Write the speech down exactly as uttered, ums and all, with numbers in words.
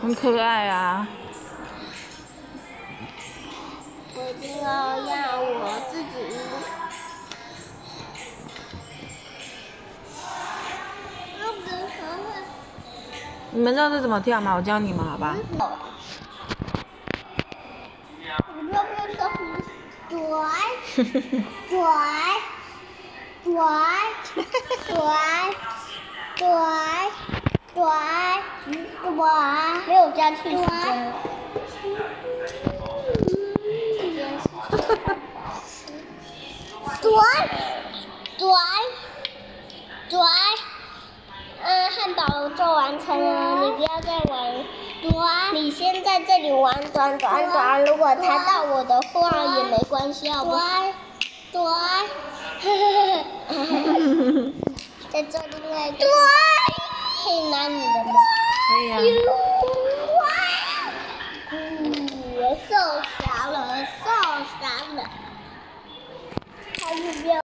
很可爱啊。 我一定要让我自己赢。 你们知道这怎么跳吗？我教你们，好吧？ 我要不要说对对对对对对对，没有加去时间。对对对，嗯，汉堡就完成了，你不要再玩。对，你先在这里玩短短短，如果弹到我的话也没关系，好不好？对对，在这另外一个，对，可以拿你的吗？ 可以啊。 嗯，受伤了，受伤了，他是不要。